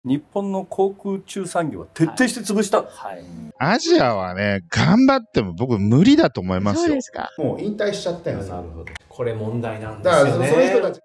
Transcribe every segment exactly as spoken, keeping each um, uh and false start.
日本の航空宇宙産業は徹底して潰した、はいはい、 アジアはね、頑張っても僕無理だと思いますよ。 そうですか。 もう引退しちゃったんですよ。 なるほど。これ問題なんですよね。 だからそういう人たち。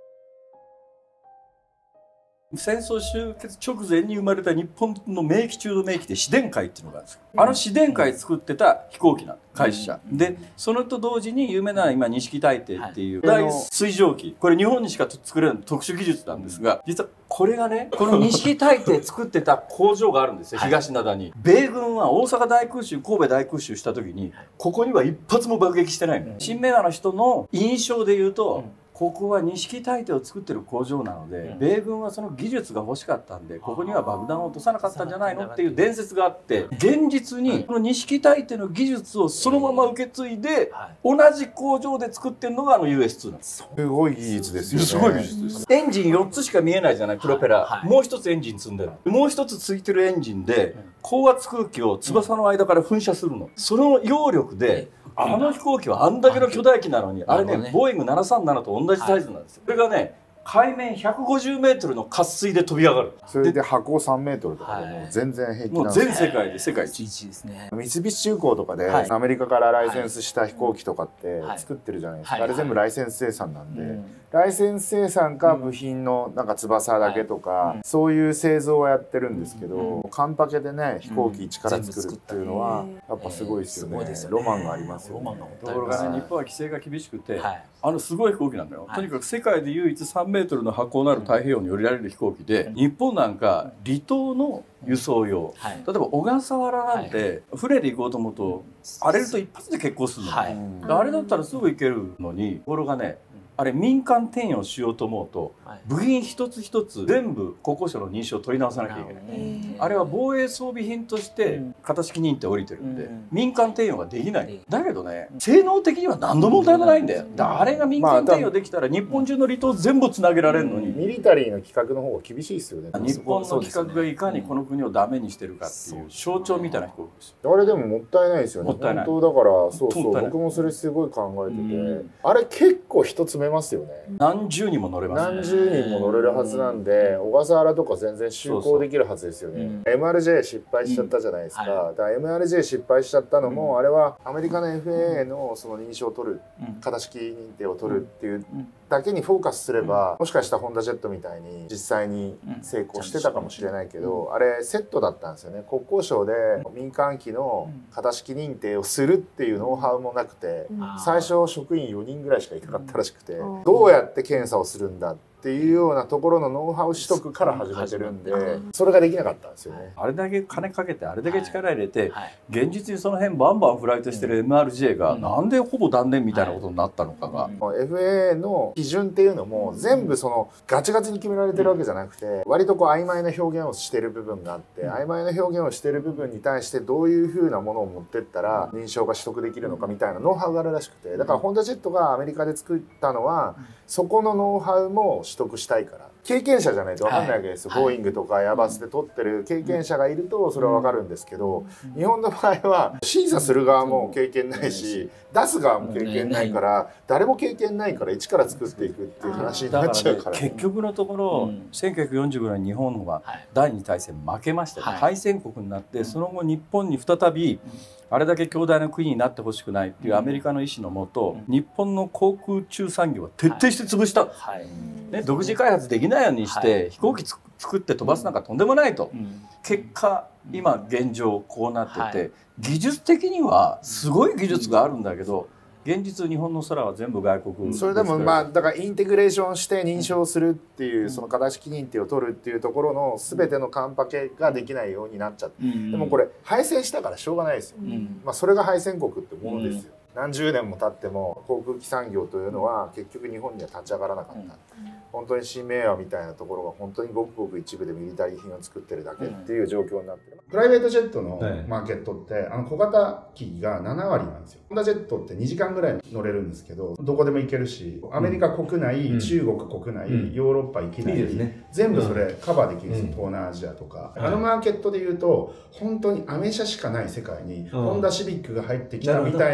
戦争終結直前に生まれた日本の名機中の名機で市電会っていうのがあるんですよ。あの市電会作ってた飛行機な会社、うん、でそれと同時に有名な今錦大帝っていう大水蒸気、これ日本にしか作れない特殊技術なんですが、実はこれがね、この錦大帝作ってた工場があるんですよ、東灘に。米軍は大阪大空襲、神戸大空襲した時にここには一発も爆撃してないの。新メガの人の印象で言うと、ここは錦大帝を作ってる工場なので、うん、米軍はその技術が欲しかったんで、ここには爆弾を落とさなかったんじゃないのっていう伝説があって、現実にこの錦大帝の技術をそのまま受け継いで、同じ工場で作ってるのがあの ユーエスツー なんです。 すごい技術ですよね。 すごい技術です。エンジンよっつしか見えないじゃない、プロペラ。はい、もう一つエンジン積んでる。もう一つついてるエンジンで、高圧空気を翼の間から噴射するの。その揚力で、あの飛行機はあんだけの巨大機なのに、あれね、ボーイングななさんななと同じサイズなんですよ。それがね、海面ひゃくごじゅうメートルの滑水で飛び上がる。 それで箱さんメートルとかでも全然平気なんです。 もう全世界で世界一ですね。 三菱重工とかでアメリカからライセンスした飛行機とかって作ってるじゃないですか。あれ全部ライセンス生産なんで、ライセンス生産か部品のなんか翼だけとかそういう製造はやってるんですけど、カンパケでね飛行機一から作るっていうのはやっぱすごいですよね。ロマンがありますよね。 ところがね、日本は規制が厳しくて、あのすごい飛行機なんだよ。とにかく世界で唯一さんメートルの箱なる太平洋に降りられる飛行機で、日本なんか離島の輸送用、はい、例えば小笠原なんて船で行こうと思うと荒れると一発で欠航するの、はい、あれだったらすぐ行けるのに、ところがね、あれ民間転用しようと思うと、はい、部品一つ一つ全部国交省の認証を取り直さなきゃいけない。あれは防衛装備品として型式認定降りてるんで、うん、民間転用ができない。だけどね、性能的には何の問題もないんだよ。だあれが民間転用できたら日本中の離島全部つなげられるのに、 ミリタリーの規格の方が厳しいですよね。 日本の規格がいかにこの国をダメにしてるかっていう象徴みたいな飛行機ですよ。 あれでももったいないですよね。 もったいない。 本当だから、そうそう、僕もそれすごい考えてて、あれ結構人詰めますよね。 何十人も乗れますね。 何十人も乗れるはずなんで、小笠原とか全然就航できるはずですよね。エムアールジェー 失敗しちゃったじゃないですか。だから エムアールジェー 失敗しちゃったのも、あれはアメリカの エフエーエー のその認証を取る、型式認定を取るっていうだけにフォーカスすれば、もしかしたらホンダジェットみたいに実際に成功してたかもしれないけど、あれセットだったんですよね。国交省で民間機の型式認定をするっていうノウハウもなくて、最初職員よにんぐらいしかいなかったらしくて、どうやって検査をするんだっていうようなところのノウハウ取得から始めてるんで、それができなかったんですよね。 あれだけ金かけて、あれだけ力入れて、現実にその辺バンバンフライトしてる エムアールジェー がなんでほぼ断念みたいなことになったのかが、 エフエーエー の基準っていうのも全部そのガチガチに決められてるわけじゃなくて、割とこう曖昧な表現をしてる部分があって、曖昧な表現をしてる部分に対してどういうふうなものを持ってったら認証が取得できるのかみたいなノウハウがあるらしくて、だからホンダジェットがアメリカで作ったのはそこのノウハウも取得したいから。経験者じゃないと分かんないわけですよ。ボーイングとかエアバスで取ってる経験者がいるとそれは分かるんですけど、日本の場合は審査する側も経験ないし、出す側も経験ないから、誰も経験ないから一から作っていくっていう話になっちゃうから、 結局のところせんきゅうひゃくよんじゅうぐらいに日本は第二次大戦負けまして、敗戦国になって、その後日本に再びあれだけ強大な国になってほしくないっていうアメリカの意思のもと、日本の航空宇宙産業は徹底して潰した。ね、独自開発できないようにして、はい、飛行機作って飛ばすなんかとんでもないと、うん、結果今現状こうなってて、はい、技術的にはすごい技術があるんだけど、現実日本の空は全部外国。 それでもまあだからインテグレーションして認証するっていう、その型式認定を取るっていうところの全てのカンパケができないようになっちゃって、うん、でもこれ敗戦したからしょうがないですよ、うん、まあそれが敗戦国ってものですよ、うん、何十年も経っても航空機産業というのは結局日本には立ち上がらなかった、うん、本当に新明和みたいなところが本当にごくごく一部でミリタリー品を作ってるだけっていう状況になってる。プライベートジェットのマーケットってあの小型機がななわりなんですよ。ホンダジェットってにじかんぐらい乗れるんですけど、どこでも行けるし、アメリカ国内、うん、中国国内、うん、ヨーロッパ行きない、いいですね、全部それカバーできるんですよ、うん、東南アジアとか、うん、あのマーケットでいうと本当にアメ車しかない世界に、うん、ホンダシビックが入ってきたみたいなぐらいの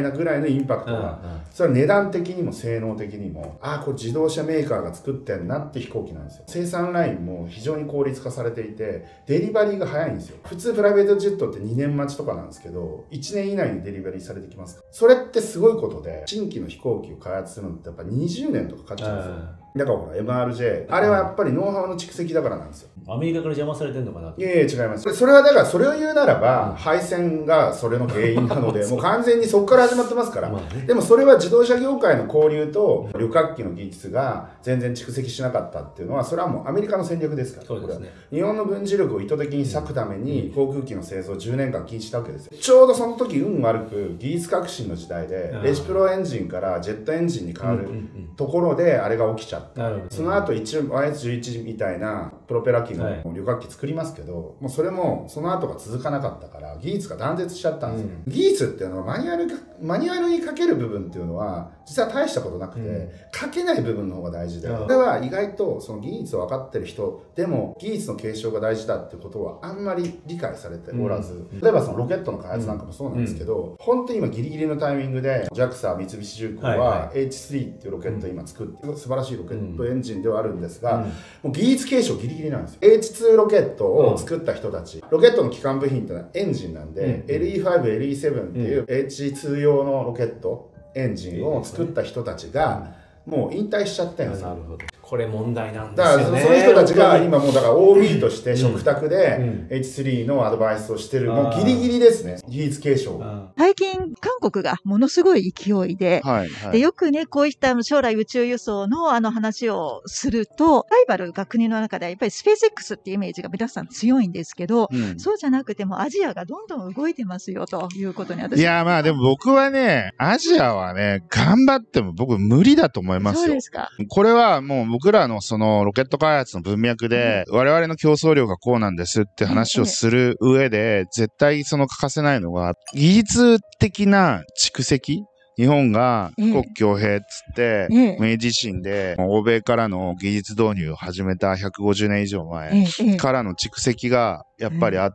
ね、インパクトが。それは値段的にも性能的にも、ああ、これ自動車メーカーが作ってんなって飛行機なんですよ。生産ラインも非常に効率化されていて、デリバリーが早いんですよ。普通プライベートジェットってにねん待ちとかなんですけど、いちねん以内にデリバリーされてきます。それってすごいことで、新規の飛行機を開発するのってやっぱにじゅうねんとかかかっちゃうんですよ。だからほら エムアールジェー、あれはやっぱりノウハウの蓄積だからなんですよ。 アメリカから邪魔されてんのかな。 いやいや違います。それはだからそれを言うならば、うん、敗戦がそれの原因なのでもう完全にそこから始まってますから、まあね、でもそれは自動車業界の交流と旅客機の技術が全然蓄積しなかったっていうのはそれはもうアメリカの戦略ですから。そうですね。日本の軍事力を意図的に割くために航空機の製造をじゅうねんかん禁止したわけですよ。ちょうどその時運悪く技術革新の時代でレジプロエンジンからジェットエンジンに変わるところであれが起きちゃった。その後一応 ワイエスじゅういち みたいなプロペラ機の旅客機作りますけど、もうそれもその後が続かなかったから技術が断絶しちゃったんですよ、うん、技術っていうのはマニュアルマニュアルにかける部分っていうのは実は大したことなくて、うん、かけない部分の方が大事で、これは意外とその技術を分かってる人でも技術の継承が大事だってことはあんまり理解されておらず、うん、例えばそのロケットの開発なんかもそうなんですけど、うん、本当に今ギリギリのタイミングで ジャクサ 三菱重工は エイチスリー っていうロケットを今作って、うん、素晴らしいロケットエンジンではあるんですが、うん、もう技術継承ギリギリなんですよ。 エイチツー ロケットを作った人たち、ロケットの基幹部品ってのはエンジンなんで、うん、エルイーファイブ、エルイーセブン っていう エイチツー 用のロケットエンジンを作った人たちがもう引退しちゃってるんですよ。なるほど。これ問題なんですよね。だからその人たちが今もうだから オービー として食卓で エイチスリー のアドバイスをしてる、もうギリギリですね、技術継承。 最近韓国がものすごい勢いで、はいはい、でよくねこういった将来宇宙輸送のあの話をすると、ライバルが国の中ではやっぱりスペース X っていうイメージが皆さん強いんですけど、うん、そうじゃなくてもアジアがどんどん動いてますよということに私いやまあでも僕はね、アジアはね頑張っても僕無理だと思いますよ。 そうですか。 これはもう僕らのそのロケット開発の文脈で、うん、我々の競争量がこうなんですって話をする上で、絶対その欠かせないのが技術的な蓄積。日本が富国強兵っつって、ええ、明治維新で欧米からの技術導入を始めたひゃくごじゅうねん以上前からの蓄積がやっぱりあって、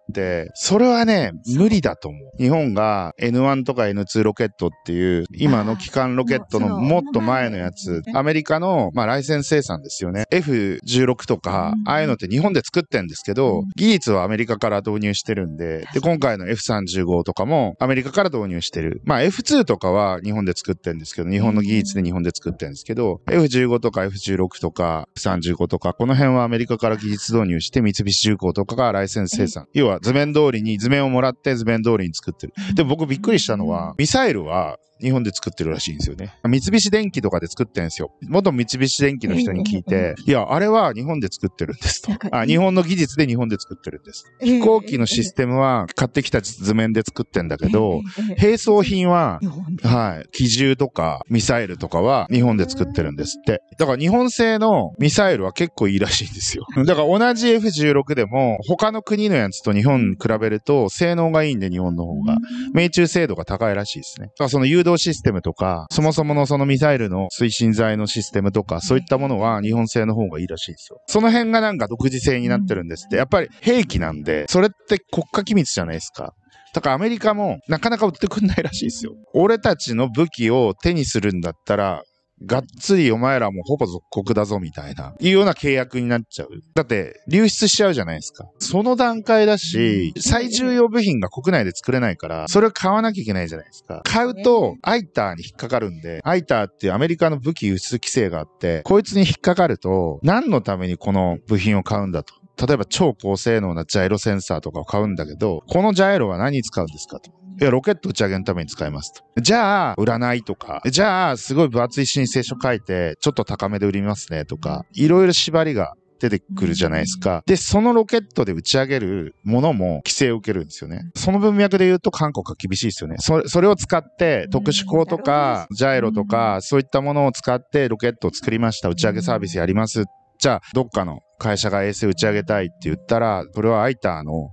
それはね、無理だと思う。日本が エヌワン とか エヌツー ロケットっていう、今の基幹ロケットのもっと前のやつ、アメリカの、まあ、ライセンス生産ですよね。エフじゅうろく とか、ああいうのって日本で作ってんですけど、技術はアメリカから導入してるんで、で、今回の エフさんじゅうご とかもアメリカから導入してる。まあ、エフツー とかは日本で作ってるんですけど、日本の技術で日本で作ってるんですけど、エフじゅうご とか エフじゅうろく とか エフさんじゅうご とか、この辺はアメリカから技術導入して、三菱重工とかがライセンス生産。要は図面通りに、図面をもらって図面通りに作ってる。でも僕びっくりしたのは、ミサイルは日本で作ってるらしいんですよね。三菱電機とかで作ってるんですよ。元三菱電機の人に聞いて、いや、あれは日本で作ってるんですと。あ、日本の技術で日本で作ってるんです。飛行機のシステムは買ってきた図面で作ってんだけど、並走品は、はい、機銃とかミサイルとかは日本で作ってるんですって。だから日本製のミサイルは結構いいらしいんですよ。だから同じ エフじゅうろく でも他の国のやつと日本比べると性能がいいんで日本の方が命中精度が高いらしいですね。だからその誘導システムとか、そもそものそのミサイルの推進剤のシステムとか、そういったものは日本製の方がいいらしいんですよ。その辺がなんか独自性になってるんですって。やっぱり兵器なんで、それって国家機密じゃないですか。だからアメリカもなかなか売ってくんないらしいですよ。俺たちの武器を手にするんだったら、がっつりお前らもほぼ属国だぞみたいな、いうような契約になっちゃう。だって、流出しちゃうじゃないですか。その段階だし、最重要部品が国内で作れないから、それを買わなきゃいけないじゃないですか。買うと、アイターに引っかかるんで、アイターっていうアメリカの武器輸出規制があって、こいつに引っかかると、何のためにこの部品を買うんだと。例えば超高性能なジャイロセンサーとかを買うんだけど、このジャイロは何に使うんですかと。いや、ロケット打ち上げのために使いますと。じゃあ、占いとか、じゃあ、すごい分厚い申請書書いて、ちょっと高めで売りますねとか、いろいろ縛りが出てくるじゃないですか。で、そのロケットで打ち上げるものも規制を受けるんですよね。その文脈で言うと韓国は厳しいですよね。それ、それを使って特殊鋼とか、ジャイロとか、そういったものを使ってロケットを作りました。打ち上げサービスやります。じゃあ、どっかの会社が衛星打ち上げたいって言ったら、それはアイターの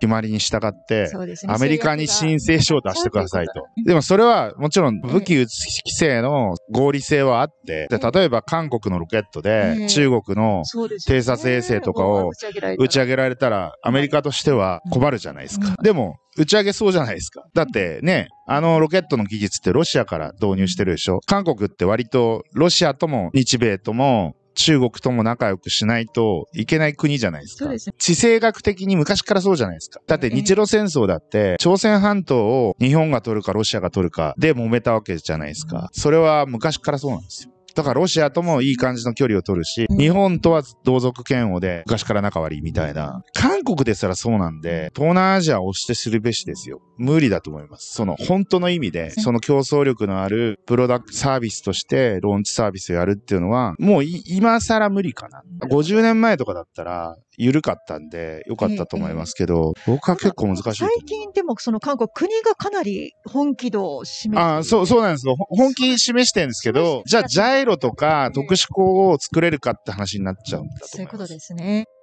決まりに従って、ね、アメリカに申請書を出してくださいと。でもそれはもちろん武器規制の合理性はあって、で例えば韓国のロケットで中国の偵察衛星とかを打ち上げられたらアメリカとしては困るじゃないですか。でも打ち上げそうじゃないですか。だってね、あのロケットの技術ってロシアから導入してるでしょ。韓国って割とロシアとも日米とも中国とも仲良くしないといけない国じゃないですか。そうですね。地政学的に昔からそうじゃないですか。だって日露戦争だって朝鮮半島を日本が取るかロシアが取るかで揉めたわけじゃないですか。それは昔からそうなんですよ。だからロシアともいい感じの距離を取るし、日本とは同族嫌悪で昔から仲悪いみたいな。韓国ですらそうなんで、東南アジアを押してするべしですよ。無理だと思います。その本当の意味で、その競争力のあるプロダクトサービスとしてローンチサービスをやるっていうのは、もう今更無理かな。ごじゅうねんまえとかだったら、緩かったんで、良かったと思いますけど、えー、僕は結構難しい。最近でもその韓国、国がかなり本気度を示して、 ああ、そう、そうなんですよ。本気示してるんですけど、じゃあジャイロとか特殊鋼を作れるかって話になっちゃうんだと思います。 そういうことですね。